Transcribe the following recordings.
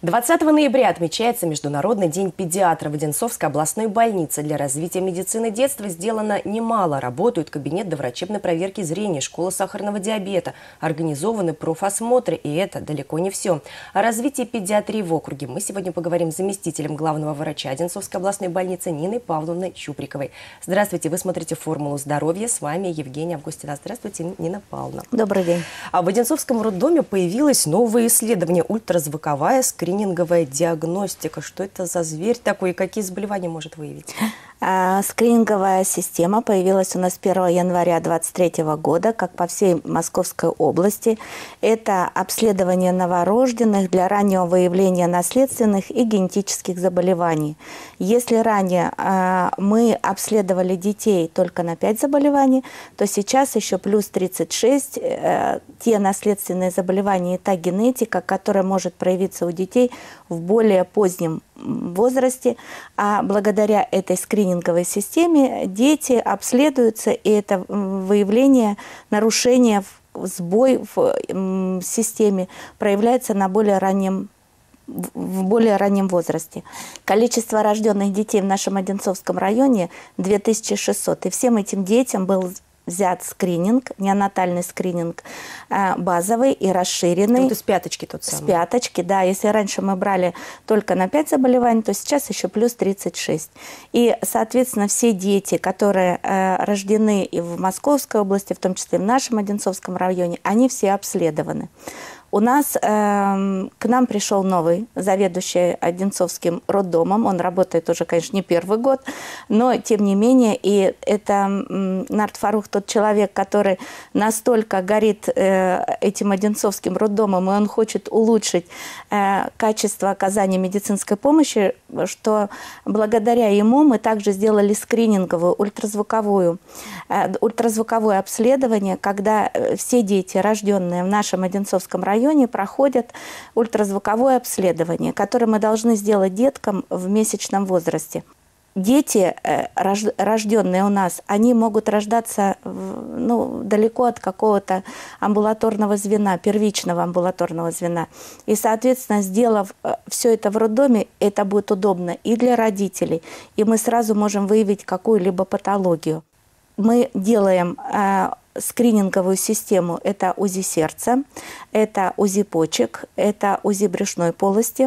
20 ноября отмечается Международный день педиатра. В Одинцовской областной больнице для развития медицины детства сделано немало. Работают кабинет доврачебной проверки зрения, школа сахарного диабета, организованы профосмотры. И это далеко не все. О развитии педиатрии в округе мы сегодня поговорим с заместителем главного врача Одинцовской областной больницы Ниной Павловной Чуприковой. Здравствуйте, вы смотрите «Формулу здоровья». С вами Евгения Августина. Здравствуйте, Нина Павловна. Добрый день. А в Одинцовском роддоме появилось новое исследование – ультразвуковая скрининговая диагностика. Что это за зверь такой и какие заболевания может выявить? Скрининговая система появилась у нас 1 января 2023 года, как по всей Московской области. Это обследование новорожденных для раннего выявления наследственных и генетических заболеваний. Если ранее мы обследовали детей только на 5 заболеваний, то сейчас еще плюс 36 те наследственные заболевания и та генетика, которая может проявиться у детей в более позднем возрасте, а благодаря этой скрининговой системе дети обследуются, и это выявление нарушения, сбой в системе проявляется в более раннем возрасте. Количество рожденных детей в нашем Одинцовском районе 2600, и всем этим детям был взят скрининг, неонатальный скрининг, базовый и расширенный. Это с пяточки тот самый. С пяточки, да. Если раньше мы брали только на 5 заболеваний, то сейчас еще плюс 36. И, соответственно, все дети, которые рождены и в Московской области, в том числе в нашем Одинцовском районе, они все обследованы. У нас к нам пришел новый заведующий Одинцовским роддомом. Он работает уже, конечно, не первый год, но тем не менее. И это Нарт Фарух, тот человек, который настолько горит этим Одинцовским роддомом, и он хочет улучшить качество оказания медицинской помощи, что благодаря ему мы также сделали скрининговую, ультразвуковое обследование, когда все дети, рожденные в нашем Одинцовском районе, проходят ультразвуковое обследование, которое мы должны сделать деткам в месячном возрасте. Дети, рожденные у нас, они могут рождаться далеко от какого-то амбулаторного звена, первичного амбулаторного звена. И, соответственно, сделав все это в роддоме, это будет удобно и для родителей, и мы сразу можем выявить какую-либо патологию. Мы делаем скрининговую систему. Это УЗИ сердца, это УЗИ почек, это УЗИ брюшной полости.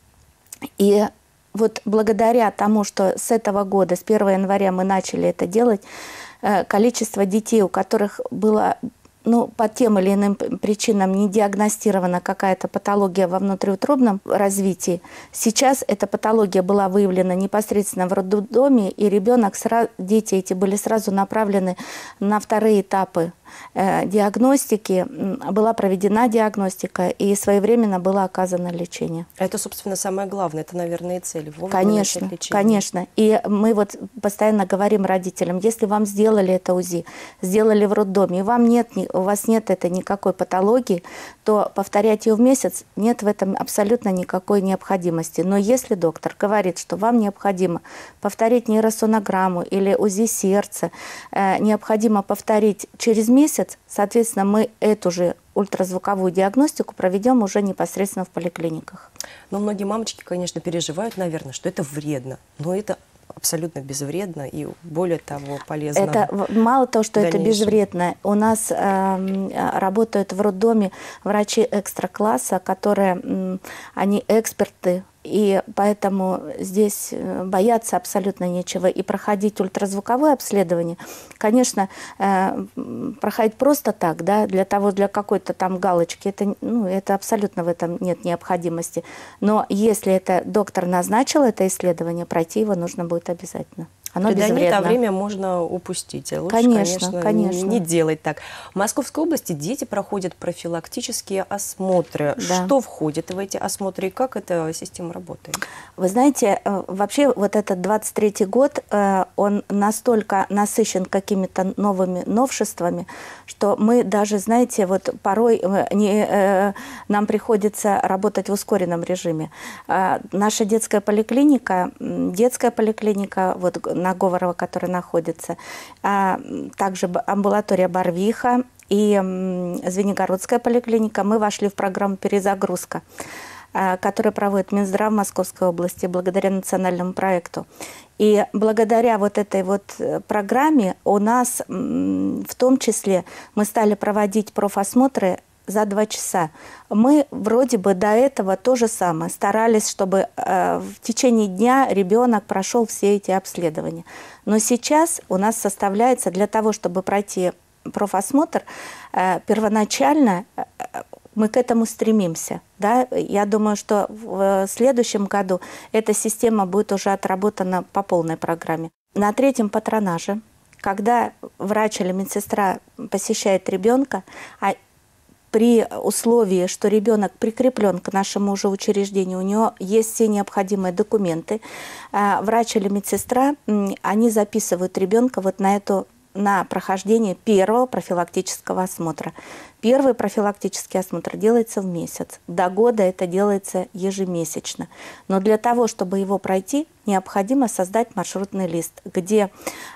И вот благодаря тому, что с этого года, с 1 января мы начали это делать, количество детей, у которых было по тем или иным причинам не диагностирована какая-то патология во внутриутробном развитии. Сейчас эта патология была выявлена непосредственно в роддоме, и дети эти были сразу направлены на вторые этапы диагностики. Была проведена диагностика, и своевременно было оказано лечение. Это, собственно, самое главное. Это, наверное, и цель. Конечно, конечно. И мы вот постоянно говорим родителям, если вам сделали это УЗИ, сделали в роддоме, и у вас нет никакой патологии, то повторять ее в месяц нет в этом абсолютно никакой необходимости. Но если доктор говорит, что вам необходимо повторить нейросонограмму или УЗИ сердца, необходимо повторить через месяц, соответственно, мы эту же ультразвуковую диагностику проведем уже непосредственно в поликлиниках. Но многие мамочки, конечно, переживают, наверное, что это вредно. Но это абсолютно безвредно и, более того, полезно. Это мало того, что это безвредно. У нас работают в роддоме врачи экстра-класса, которые, они эксперты, и поэтому здесь бояться абсолютно нечего. И проходить ультразвуковое обследование, конечно, проходить просто так, да, для какой-то там галочки, это абсолютно в этом нет необходимости. Но если это доктор назначил это исследование, пройти его нужно будет обязательно. Оно безвредно. А время можно упустить. Лучше, конечно, не делать так. В Московской области дети проходят профилактические осмотры. Да. Что входит в эти осмотры и как эта система работает? Вы знаете, вообще вот этот 23-й год, он настолько насыщен какими-то новыми новшествами, что мы даже, знаете, вот порой нам приходится работать в ускоренном режиме. Наша детская поликлиника, вот на Говорова, который находится, также амбулатория Барвиха и Звенигородская поликлиника, мы вошли в программу «Перезагрузка». который проводит Минздрав Московской области благодаря национальному проекту. И благодаря вот этой вот программе у нас, в том числе, мы стали проводить профосмотры за 2 часа. Мы вроде бы до этого то же самое. Старались, чтобы в течение дня ребенок прошел все эти обследования. Но сейчас у нас составляется для того, чтобы пройти профосмотр, первоначально мы к этому стремимся. Да? Я думаю, что в следующем году эта система будет уже отработана по полной программе. На 3-м патронаже, когда врач или медсестра посещает ребенка, при условии, что ребенок прикреплен к нашему уже учреждению, у него есть все необходимые документы, врач или медсестра, они записывают ребенка вот на прохождение первого профилактического осмотра. Первый профилактический осмотр делается в месяц. До года это делается ежемесячно. Но для того, чтобы его пройти, необходимо создать маршрутный лист, где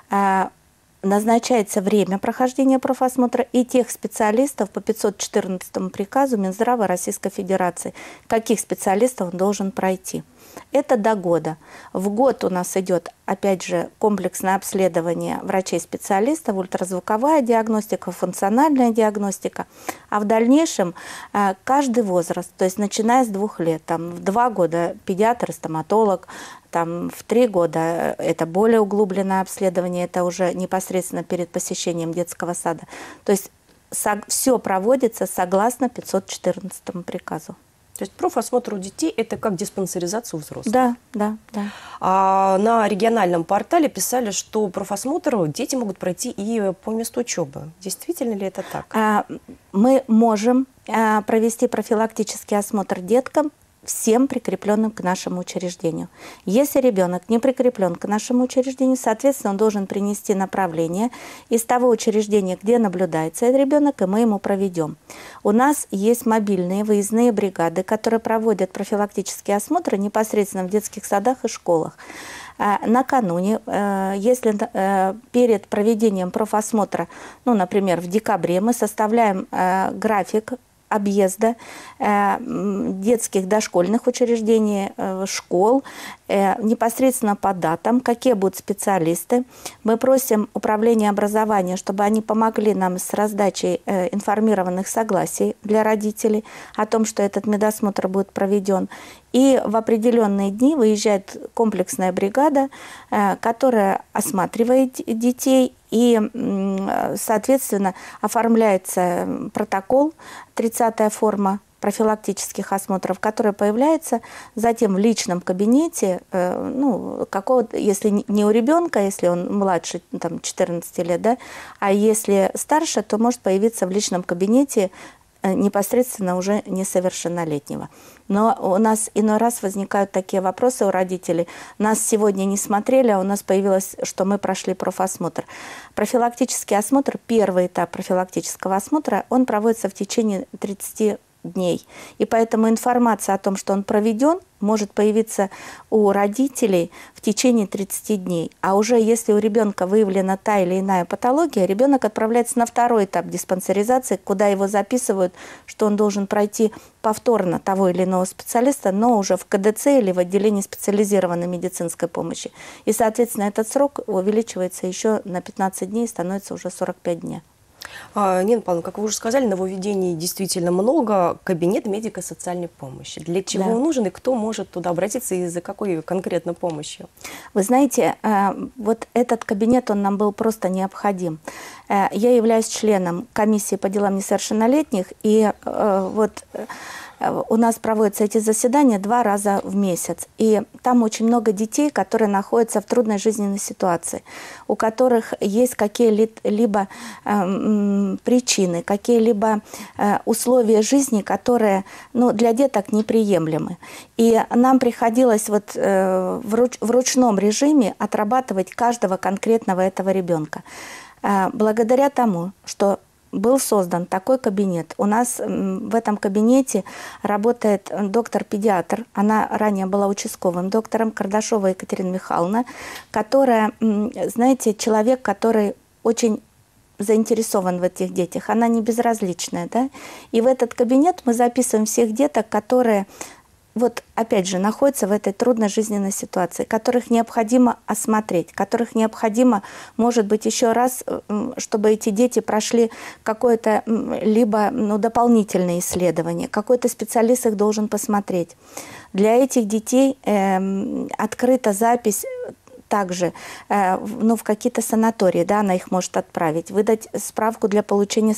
назначается время прохождения профосмотра и тех специалистов по 514 приказу Минздрава Российской Федерации, каких специалистов он должен пройти. Это до года. В год у нас идет, опять же, комплексное обследование врачей-специалистов, ультразвуковая диагностика, функциональная диагностика. А в дальнейшем каждый возраст, то есть начиная с 2 лет, там, в 2 года педиатр, стоматолог, там, в 3 года это более углубленное обследование, это уже непосредственно перед посещением детского сада. То есть все проводится согласно 514 приказу. То есть профосмотр у детей – это как диспансеризация у взрослых? Да. А на региональном портале писали, что профосмотр дети могут пройти и по месту учебы. Действительно ли это так? Мы можем провести профилактический осмотр деткам, всем прикрепленным к нашему учреждению. Если ребенок не прикреплен к нашему учреждению, соответственно, он должен принести направление из того учреждения, где наблюдается этот ребенок, и мы ему проведем. У нас есть мобильные выездные бригады, которые проводят профилактические осмотры непосредственно в детских садах и школах. Накануне, если перед проведением профосмотра, например, в декабре, мы составляем график объезда детских дошкольных учреждений, школ, непосредственно по датам, какие будут специалисты. Мы просим Управление образования, чтобы они помогли нам с раздачей информированных согласий для родителей о том, что этот медосмотр будет проведен. И в определенные дни выезжает комплексная бригада, которая осматривает детей, и, соответственно, оформляется протокол, 30-я форма профилактических осмотров, которая появляется затем в личном кабинете, если не у ребенка, если он младше 14 лет, да, а если старше, то может появиться в личном кабинете непосредственно уже несовершеннолетнего. Но у нас иной раз возникают такие вопросы у родителей. Нас сегодня не смотрели, а у нас появилось, что мы прошли профосмотр. Профилактический осмотр, первый этап профилактического осмотра, он проводится в течение 30 дней. И поэтому информация о том, что он проведен, может появиться у родителей в течение 30 дней. А уже если у ребенка выявлена та или иная патология, ребенок отправляется на 2-й этап диспансеризации, куда его записывают, что он должен пройти повторно того или иного специалиста, но уже в КДЦ или в отделении специализированной медицинской помощи. И, соответственно, этот срок увеличивается еще на 15 дней, становится уже 45 дней. Нина Павловна, как вы уже сказали, нововведений действительно много. Кабинет медико-социальной помощи. Для чего он нужен и кто может туда обратиться и за какой конкретно помощью? Вы знаете, вот этот кабинет, он нам был просто необходим. Я являюсь членом комиссии по делам несовершеннолетних, и у нас проводятся эти заседания 2 раза в месяц. И там очень много детей, которые находятся в трудной жизненной ситуации, у которых есть какие-либо причины, какие-либо условия жизни, которые для деток неприемлемы. И нам приходилось в ручном режиме отрабатывать каждого конкретного этого ребенка. Благодаря тому, что был создан такой кабинет. У нас в этом кабинете работает доктор-педиатр. Она ранее была участковым доктором, Кардашова Екатерина Михайловна, которая, знаете, человек, который очень заинтересован в этих детях. Она не безразличная, да? И в этот кабинет мы записываем всех деток, которые вот опять же находятся в этой трудной жизненной ситуации, которых необходимо осмотреть, которых необходимо, может быть, еще раз, чтобы эти дети прошли какое-то либо дополнительное исследование, какой-то специалист их должен посмотреть. Для этих детей открыта запись также в какие-то санатории, да, она их может отправить, выдать справку для получения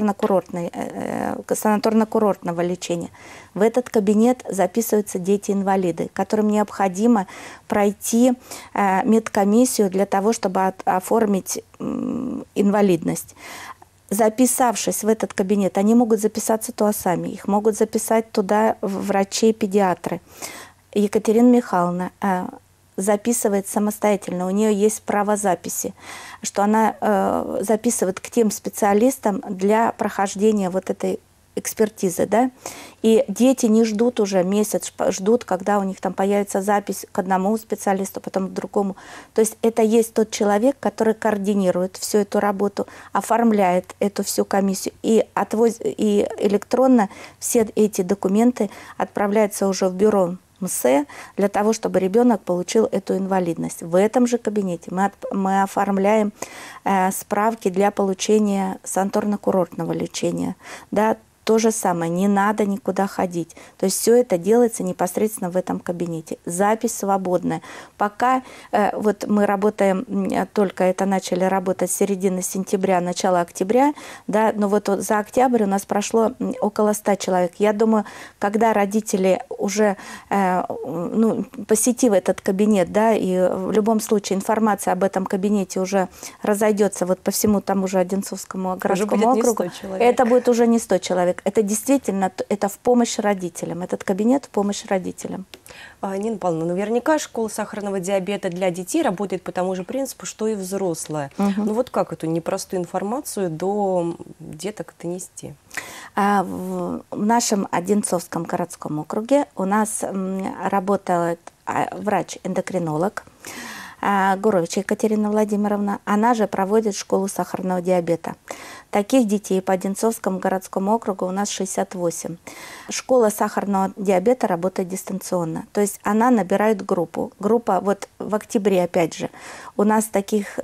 санаторно-курортного лечения. В этот кабинет записываются дети-инвалиды, которым необходимо пройти медкомиссию для того, чтобы оформить инвалидность. Записавшись в этот кабинет, они могут записаться туда сами, их могут записать туда врачи-педиатры. Екатерина Михайловна записывает самостоятельно, у нее есть право записи, что она записывает к тем специалистам для прохождения вот этой экспертизы, да, и дети не ждут уже месяц, ждут, когда у них там появится запись к одному специалисту, потом к другому. То есть это есть тот человек, который координирует всю эту работу, оформляет эту всю комиссию и электронно все эти документы отправляются уже в бюро МСЭ для того, чтобы ребенок получил эту инвалидность. В этом же кабинете мы оформляем справки для получения санаторно-курортного лечения. Да, то же самое, не надо никуда ходить. То есть все это делается непосредственно в этом кабинете. Запись свободная. Пока вот мы работаем, только это начали работать с середины сентября, начала октября, да, но вот за октябрь у нас прошло около 100 человек. Я думаю, когда родители уже посетив этот кабинет, да, и в любом случае информация об этом кабинете уже разойдется вот по всему тому же Одинцовскому городскому округу, это будет уже не 100 человек. Это действительно, это в помощь родителям. Этот кабинет в помощь родителям. Нина Павловна, наверняка школа сахарного диабета для детей работает по тому же принципу, что и взрослая. Ну вот как эту непростую информацию до деток донести? В нашем Одинцовском городском округе у нас работает врач-эндокринолог Гурович Екатерина Владимировна. Она же проводит школу сахарного диабета. Таких детей по Одинцовскому городскому округу у нас 68. Школа сахарного диабета работает дистанционно. То есть она набирает группу. Группа вот в октябре, опять же, у нас таких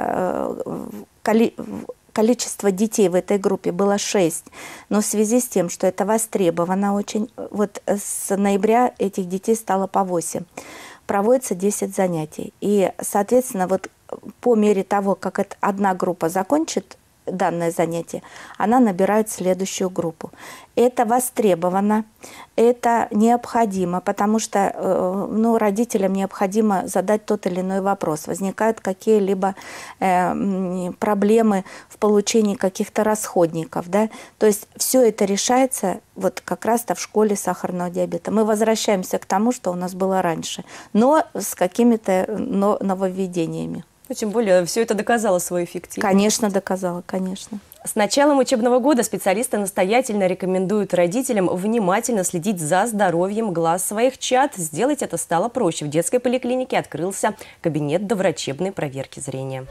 количество детей в этой группе было 6. Но в связи с тем, что это востребовано очень, вот с ноября этих детей стало по 8. Проводится 10 занятий. И, соответственно, вот по мере того, как одна группа закончит данное занятие, она набирает следующую группу. Это востребовано, это необходимо, потому что родителям необходимо задать тот или иной вопрос. Возникают какие-либо проблемы в получении каких-то расходников. Да? То есть все это решается вот как раз-то в школе сахарного диабета. Мы возвращаемся к тому, что у нас было раньше, но с какими-то нововведениями. Ну, тем более, все это доказало свою эффективность. Конечно, доказало, конечно. С началом учебного года специалисты настоятельно рекомендуют родителям внимательно следить за здоровьем глаз своих чад. Сделать это стало проще. В детской поликлинике открылся кабинет доврачебной проверки зрения.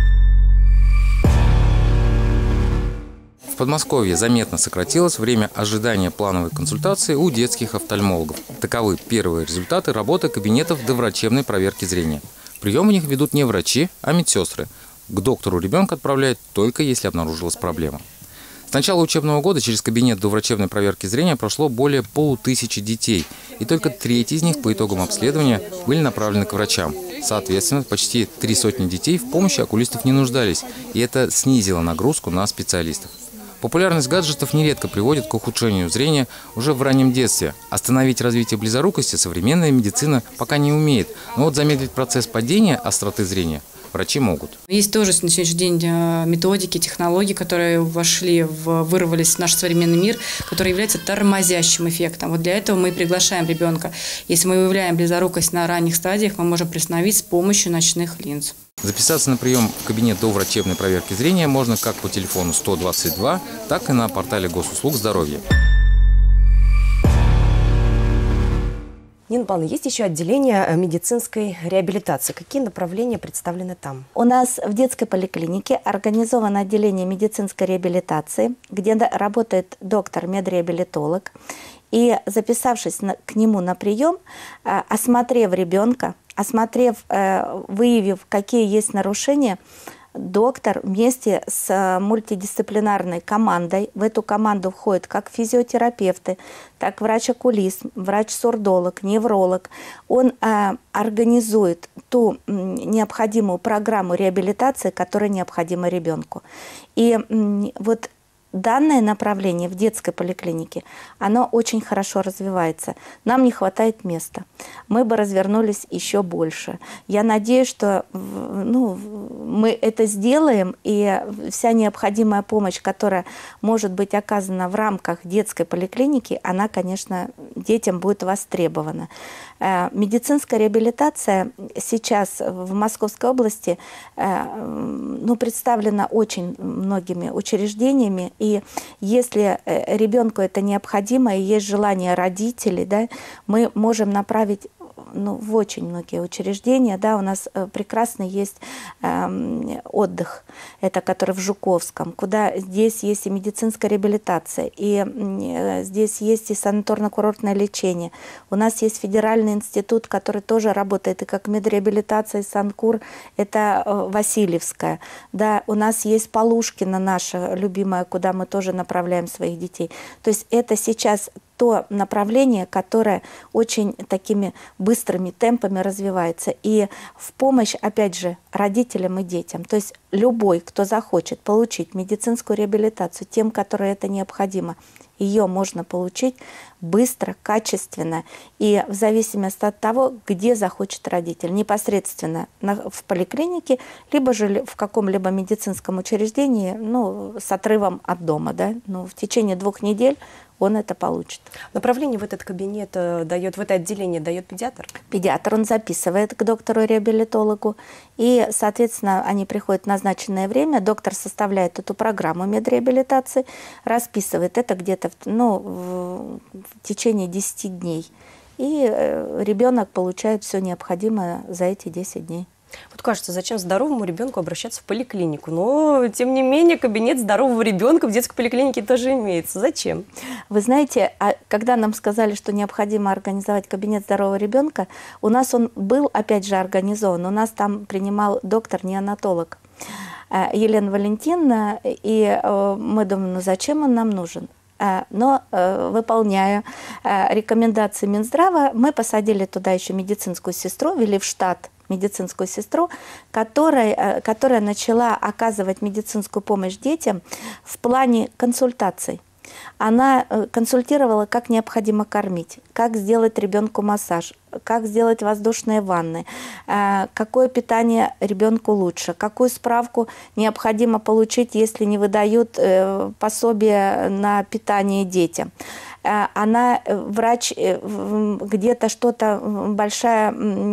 В Подмосковье заметно сократилось время ожидания плановой консультации у детских офтальмологов. Таковы первые результаты работы кабинетов доврачебной проверки зрения. Прием у них ведут не врачи, а медсестры. К доктору ребенка отправляют только если обнаружилась проблема. С начала учебного года через кабинет доврачебной проверки зрения прошло более 500 детей. И только треть из них по итогам обследования были направлены к врачам. Соответственно, почти 300 детей в помощи окулистов не нуждались. И это снизило нагрузку на специалистов. Популярность гаджетов нередко приводит к ухудшению зрения уже в раннем детстве. Остановить развитие близорукости современная медицина пока не умеет. Но вот замедлить процесс падения остроты зрения врачи могут. Есть тоже на сегодняшний день методики, технологии, которые вырвались в наш современный мир, которые являются тормозящим эффектом. Вот для этого мы приглашаем ребенка. Если мы выявляем близорукость на ранних стадиях, мы можем приостановить с помощью ночных линз. Записаться на прием в кабинет доврачебной проверки зрения можно как по телефону 122, так и на портале Госуслуг здоровья. Нина Павловна, есть еще отделение медицинской реабилитации. Какие направления представлены там? У нас в детской поликлинике организовано отделение медицинской реабилитации, где работает доктор-медреабилитолог. И записавшись к нему на прием, осмотрев ребенка, выявив, какие есть нарушения, доктор вместе с мультидисциплинарной командой, в эту команду входят как физиотерапевты, так врач-окулист, врач-сурдолог, невролог. Он организует ту необходимую программу реабилитации, которая необходима ребенку. И вот данное направление в детской поликлинике, оно очень хорошо развивается. Нам не хватает места. Мы бы развернулись еще больше. Я надеюсь, что мы это сделаем, и вся необходимая помощь, которая может быть оказана в рамках детской поликлиники, она, конечно, детям будет востребована. Медицинская реабилитация сейчас в Московской области представлена очень многими учреждениями, и если ребенку это необходимо и есть желание родителей, да, мы можем направить в очень многие учреждения. Да, у нас прекрасный есть отдых, это который в Жуковском, куда здесь есть и медицинская реабилитация, и здесь есть и санаторно-курортное лечение. У нас есть федеральный институт, который тоже работает и как медреабилитация, и санкур, это Васильевская. Да, у нас есть Полушкина наша любимая, куда мы тоже направляем своих детей. То есть это сейчас то направление, которое очень такими быстрыми темпами развивается. И в помощь, опять же, родителям и детям. То есть любой, кто захочет получить медицинскую реабилитацию, тем, которым это необходимо, ее можно получить быстро, качественно и в зависимости от того, где захочет родитель. Непосредственно в поликлинике, либо же в каком-либо медицинском учреждении, с отрывом от дома. Да? В течение 2 недель он это получит. Направление в этот кабинет дает, в это отделение дает педиатр? Педиатр, он записывает к доктору-реабилитологу, и, соответственно, они приходят в назначенное время, доктор составляет эту программу медреабилитации, расписывает это где-то в течение 10 дней, и ребенок получает все необходимое за эти 10 дней. Вот кажется, зачем здоровому ребенку обращаться в поликлинику? Но, тем не менее, кабинет здорового ребенка в детской поликлинике тоже имеется. Зачем? Вы знаете, когда нам сказали, что необходимо организовать кабинет здорового ребенка, у нас он был, опять же, организован. У нас там принимал доктор-неонатолог Елена Валентиновна, и мы думаем, зачем он нам нужен? Но, выполняя рекомендации Минздрава, мы посадили туда еще медицинскую сестру, ввели в штат медицинскую сестру, которая начала оказывать медицинскую помощь детям в плане консультаций. Она консультировала, как необходимо кормить, как сделать ребенку массаж, как сделать воздушные ванны, какое питание ребенку лучше, какую справку необходимо получить, если не выдают пособие на питание детям. Она, врач, где-то что-то, большая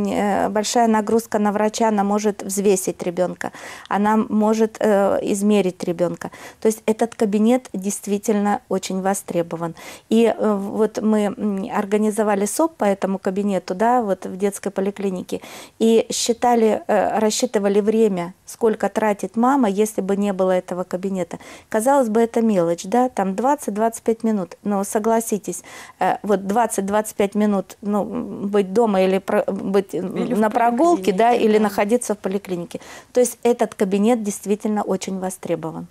нагрузка на врача, она может взвесить ребенка, она может измерить ребенка. То есть этот кабинет действительно очень востребован. И вот мы организовали СОП по этому кабинету, да, вот в детской поликлинике, и рассчитывали время, сколько тратит мама, если бы не было этого кабинета. Казалось бы, это мелочь, да, там 20-25 минут, но согласитесь, вот 20-25 минут быть дома или быть на прогулке, да, или находиться в поликлинике. То есть этот кабинет действительно очень востребован.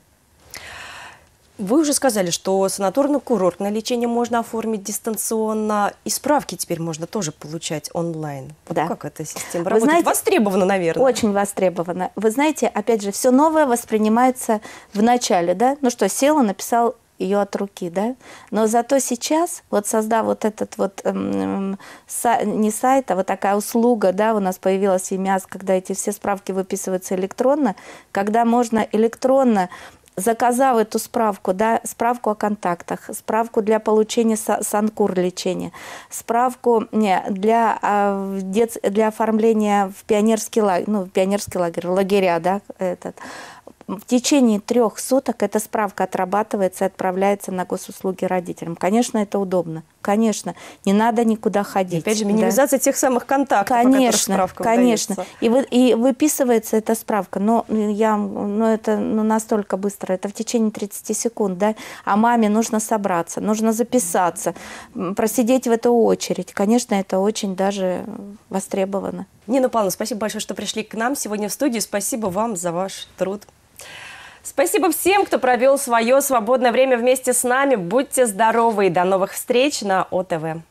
Вы уже сказали, что санаторно-курортное лечение можно оформить дистанционно, и справки теперь можно тоже получать онлайн. Да. Как эта система работает? Знаете, востребована, наверное. Очень востребована. Вы знаете, опять же, все новое воспринимается в начале, да? Села, написал ее от руки, да? Но зато сейчас, вот создав вот этот вот, не сайт, а вот такая услуга, да, у нас появилась ЕМИАС, когда эти все справки выписываются электронно, когда можно электронно, заказав эту справку, да, справку о контактах, справку для получения санкур лечения, справку для оформления в пионерский лагерь, лагеря, да, В течение 3 суток эта справка отрабатывается и отправляется на госуслуги родителям. Конечно, это удобно. Конечно, не надо никуда ходить. И опять же, минимизация тех самых контактов, конечно, о которых справка конечно. выдается. И выписывается эта справка, но это настолько быстро, это в течение 30 секунд, да. А маме нужно собраться, нужно записаться, просидеть в эту очередь. Конечно, это очень даже востребовано. Нина Павловна, спасибо большое, что пришли к нам сегодня в студию. Спасибо вам за ваш труд. Спасибо всем, кто провел свое свободное время вместе с нами. Будьте здоровы и до новых встреч на ОТВ.